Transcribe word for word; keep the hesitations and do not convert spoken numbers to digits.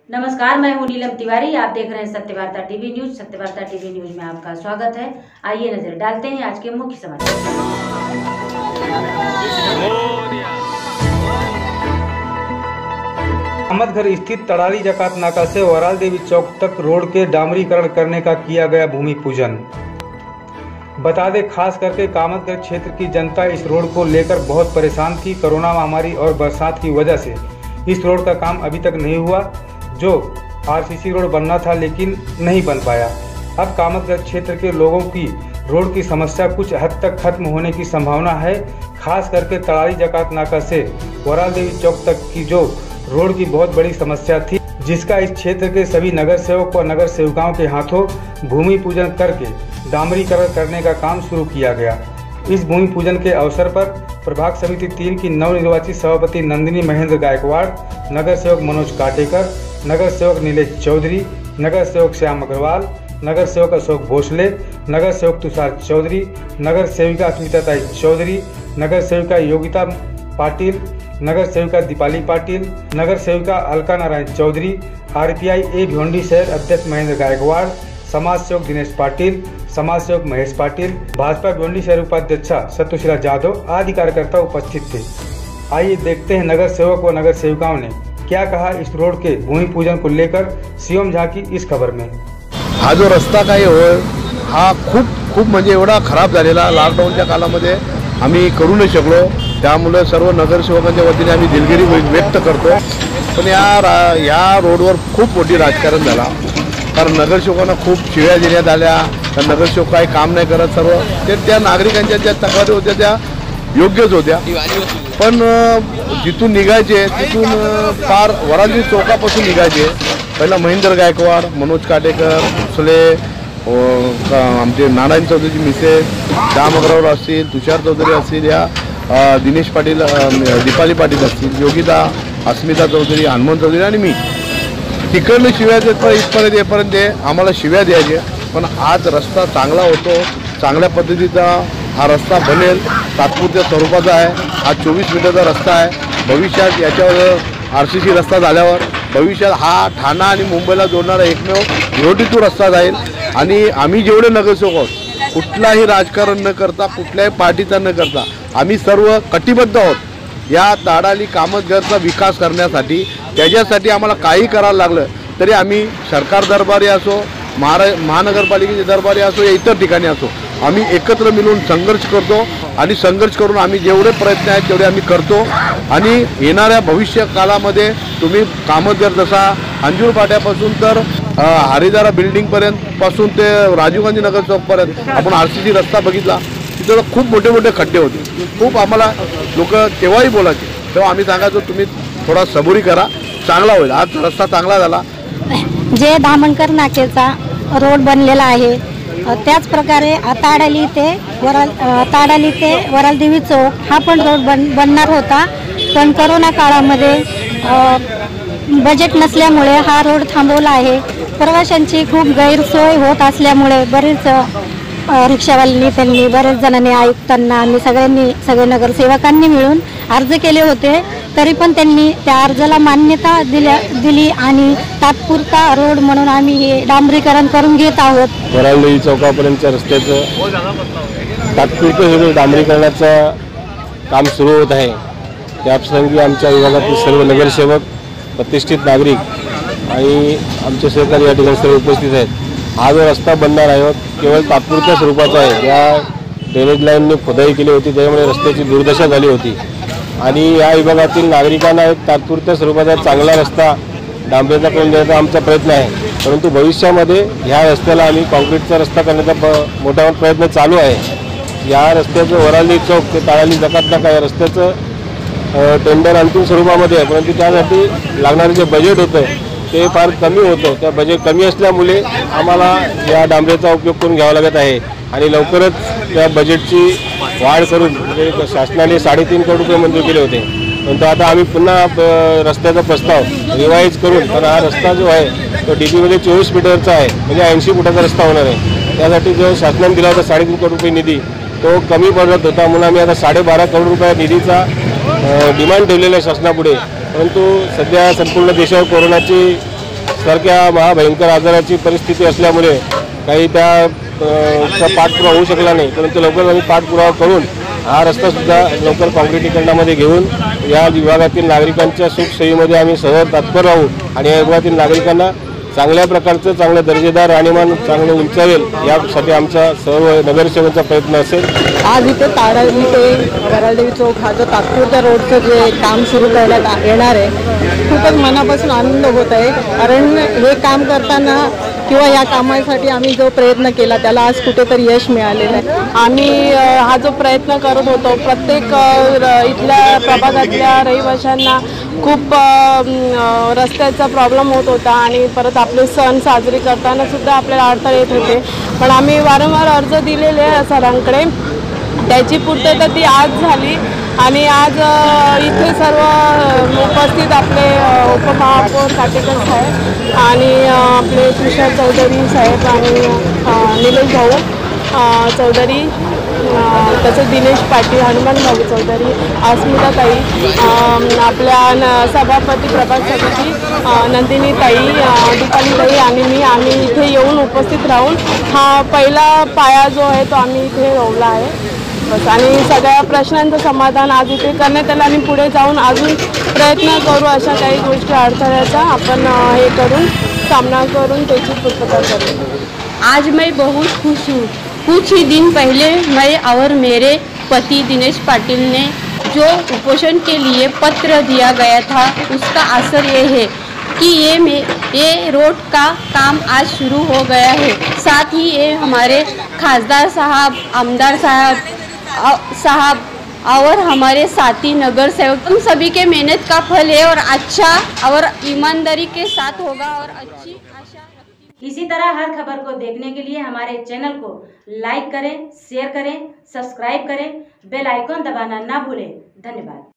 नमस्कार, मैं हूं नीलम तिवारी। आप देख रहे हैं Satyavarta TV news. Satyavarta TV news में आपका स्वागत है। आइए नजर डालते हैं आज के मुख्य समाचार। अहमदघर स्थित तड़ाली जकात नाका से वराल देवी चौक तक रोड के डामरीकरण करने का किया गया भूमि पूजन। बता दें, खास करके कामतगढ़ क्षेत्र की जनता इस रोड को लेकर बहुत परेशान थी। कोरोना महामारी और बरसात की वजह से इस रोड का काम अभी तक नहीं हुआ, जो आरसीसी रोड बनना था लेकिन नहीं बन पाया। अब कामतगढ़ क्षेत्र के लोगों की रोड की समस्या कुछ हद तक खत्म होने की संभावना है। खास करके तड़ाली जकात नाका से वराल देवी चौक तक की जो रोड की बहुत बड़ी समस्या थी, जिसका इस क्षेत्र के सभी नगर सेवक व नगर सेविकाओं के हाथों भूमि पूजन करके डामरीकरण करने का काम शुरू किया गया। इस भूमि पूजन के अवसर पर प्रभाग समिति तीन की नवनिर्वाचित सभापति नंदिनी महेंद्र गायकवाड़, नगर सेवक मनोज काटेकर, नगर सेवक नीलेश चौधरी, नगर सेवक श्याम अग्रवाल, नगर सेवक अशोक भोसले, नगर सेवक तुषार चौधरी, नगर सेविका अस्मिता चौधरी, नगर सेविका योगिता पाटिल, नगर सेविका दीपाली पाटिल, नगर सेविका अलका नारायण चौधरी, आरपीआई ए भिवंडी शहर अध्यक्ष महेंद्र गायकवाड़, समाज सेवक दिनेश पाटिल, समाज सेवक महेश पाटिल, भाजपा भिवंडी शहर उपाध्यक्षा सत्यशीला जाधव आदि कार्यकर्ता उपस्थित थे। आइए देखते हैं नगर सेवक व नगर सेविकाओं ने क्या कहा इस रोड के भूमि पूजन को लेकर सीएम झा की इस खबर में। हा जो रस्ता काय होय हा खूप खूप म्हणजे एवढा खराब झालेला, लॉकडाऊनच्या कालामध्ये आम्ही करू नाही शकलो, त्यामुळे सर्व नगरसेवकांच्या वतीने आम्ही दिलगिरी व्यक्त करतो। पण या या रोडवर खूप मोठी राजकारण झाला, कारण नगरसेवकांना खूप शिव्या देण्यात आल्या, तर नगरसेवक काही काम नाही करत। सर्व ते त्या नागरिकांच्या ज्या तक्रारी होत्या त्या योग्यच होत्या, पण जिथून निघायचे तिथून पार वराली चौकापासून निघायचे। पहिला महेंद्र गायकवाड, मनोज काटेकर, भोसले, आमचे नारायण चौधरीची मिसेस श्याम अग्रवाल असतील, तुषार चौधरी असतील, या दिनेश पाटील, दीपाली पाटील असतील, योगिता, अस्मिता चौधरी, हनुमंत चौधरी आणि मी तिकडनं शिव्या देत इथपर्यंत येपर्यंत आम्हाला शिव्या द्यायचे। पण आज रस्ता चांगला होतो, चांगल्या पद्धतीचा हा रस्ता बनेल, तात्पुरत्या स्वरूपाचा आहे। हा चोवीस मीटरचा रस्ता आहे। भविष्यात याच्यावर आर सी सी रस्ता झाल्यावर भविष्यात हा ठाणा आणि मुंबईला जोडणारा एकमेव रोडीतून रस्ता जाईल। आणि आम्ही जेवढे नगरसेवक आहोत, कुठलाही राजकारण न करता, कुठल्याही पार्टीचा न करता आम्ही सर्व कटिबद्ध आहोत या ताडाली कामतगरचा विकास करण्यासाठी। त्याच्यासाठी आम्हाला काही करायला लागलं तरी आम्ही सरकार दरबारी असो, महारा महानगरपालिकेचे दरबारी असो या इतर ठिकाणी असो, आम्ही एकत्र मिळून संघर्ष करतो आणि संघर्ष करून आम्ही जेवढे प्रयत्न आहेत तेवढे आम्ही करतो। आणि येणाऱ्या भविष्य कालामध्ये तुम्ही कामतगर जसा अंजूर फाट्यापासून तर हरिदारा बिल्डिंगपर्यंत पासून ते राजीव गांधी नगर चौकपर्यंत आपण आर सी सी रस्ता बघितला, तिथं खूप मोठे मोठे खड्डे होते। खूप आम्हाला लोक तेव्हाही बोलायचे, तेव्हा आम्ही सांगायचो तुम्ही थोडा सबुरी करा, चांगला होईल। आज रस्ता चांगला झाला। जे धामणकर नाक्याचा रोड बनलेला आहे, त्याच प्रकारे ताडाली ते वराल ताडाली ते वराल देवी चौक हा पण रोड बन बनणार होता, पण कोरोना काळामध्ये बजेट नसल्यामुळे हा रोड थांबवला आहे। प्रवाशांची खूप गैरसोय होत असल्यामुळे बरेच रिक्षावाल्यांनी त्यांनी बरेच जणांनी आयुक्तांना आणि सगळ्यांनी सगळे नगरसेवकांनी मिळून अर्ज केले होते, तरी पण त्यांनी त्या अर्जाला मान्यता दिल्या दिली आणि तात्पुरता रोड म्हणून आम्ही हे डांबरीकरण करून घेत आहोत। वराल देवी चौकापर्यंतच्या रस्त्याचं तात्पुरतं डांबरीकरणाचं काम सुरू होत आहे। त्याप्रसंगी आमच्या विभागातील सर्व नगरसेवक, प्रतिष्ठित नागरिक आणि आमचे सहकारी या ठिकाणी सर्व उपस्थित आहेत। हा जो रस्ता बनणार आहे केवळ तात्पुरत्या स्वरूपाचा आहे। या ड्रेनेज लाईनने खोदाई केली होती, त्यामुळे रस्त्याची दुर्दशा झाली होती आणि या विभागातील नागरिकांना एक तात्पुरत्या स्वरूपाचा चांगला रस्ता डांबरीचा करून देण्याचा आमचा प्रयत्न आहे। परंतु भविष्यामध्ये ह्या रस्त्याला आम्ही कॉन्क्रीटचा रस्ता करण्याचा मोठा प्रयत्न चालू आहे। या रस्त्याचं वराली चौक ते ताडाली जकात नाका या रस्त्याचं टेंडर अंतिम स्वरूपामध्ये आहे, परंतु त्यासाठी लागणारे जे बजेट होतं ते फार कमी होतं। त्या बजेट कमी असल्यामुळे आम्हाला या डांबरीचा उपयोग करून घ्यावा लागत आहे आणि लवकरच त्या बजेटची वाढ करून म्हणजे शासनाने साडेतीन कोटी रुपये मंजूर केले होते, परंतु आता आम्ही पुन्हा रस्त्याचा प्रस्ताव रिवाईज करून, कारण हा रस्ता जो आहे तो डी पीमध्ये चोवीस मीटरचा आहे, म्हणजे ऐंशी फुटाचा रस्ता होणार आहे। त्यासाठी जो शासनाने दिला होता साडेतीन कोटी रुपये निधी तो कमी पडत होता, म्हणून आम्ही आता साडेबारा करोड रुपये निधीचा डिमांड ठेवलेला आहे शासनापुढे। परंतु सध्या संपूर्ण देशावर कोरोनाची सारख्या महाभयंकर आजाराची परिस्थिती असल्यामुळे काही त्या चा पाठपुरावा होऊ शकला नाही, परंतु लवकर आम्ही पाठपुरावा करून हा रस्तासुद्धा लवकर काँक्रिटीकरणामध्ये घेऊन या विभागातील नागरिकांच्या सुखसोयीमध्ये आम्ही सर्व तत्पर राहू आणि या विभागातील नागरिकांना चांगल्या प्रकारचं चांगलं दर्जेदार राहणीमान चांगलं उंचावेल यासाठी आमचा सर्व नगरसेवकांचा प्रयत्न असेल। आज इथे ताडाली ते वरालदेवी चौक हा जो तात्पुरत्या रोडचं जे काम सुरू करण्यात येणार आहे, खूपच मनापासून आनंद होत आहे, कारण हे काम करताना किंवा या कामासाठी आम्ही जो प्रयत्न केला त्याला आज कुठेतरी यश मिळालेलं आहे। आम्ही हा जो प्रयत्न करत होतो, प्रत्येक इथल्या प्रभागातल्या रहिवाशांना खूप रस्त्याचा प्रॉब्लेम होत होता आणि परत आपले सण साजरे करताना सुद्धा आपल्याला अडथळे येत होते, पण आम्ही वारंवार अर्ज दिलेले आहे सरांकडे, त्याची पूर्तता ती आज झाली आणि आज इथे सर्व उपस्थित आपले उपमहापौर काटेकर साहेब आणि आपले तुषार चौधरी साहेब आणि निलेश भाऊ चौधरी, तसंच दिनेश पाटील, हनुमान भाऊ चौधरी, अस्मिताताई, आपल्या न सभापती प्रभाग समिती नंदिनी ताई, दीपाली ताई आणि मी आम्ही इथे येऊन उपस्थित राहून हा पहिला पाया जो आहे तो आम्ही इथे रोवला आहे बस। आणि सगळ्या प्रश्नांचं समाधान आज इथे करण्यात आलं आणि पुढे जाऊन अजून प्रयत्न करू, अशा काही गोष्टी अडथळ्याचा आपण हे करून सामना करून त्याची पूर्तता करू। आज मैं बहुत खुश हूँ। कुछ ही दिन पहले मैं और मेरे पति दिनेश पाटिल ने जो उपोषण के लिए पत्र दिया गया था उसका असर ये है कि ये में ये रोड का काम आज शुरू हो गया है। साथ ही ये हमारे खासदार साहब, आमदार साहब साहब और हमारे साथी नगर सेवक, हम सभी के मेहनत का फल है और अच्छा और ईमानदारी के साथ होगा और अच्छी आशा रखती हूं। इसी तरह हर खबर को देखने के लिए हमारे चैनल को लाइक करें, शेयर करें, सब्सक्राइब करें, बेल आइकॉन दबाना ना भूलें। धन्यवाद।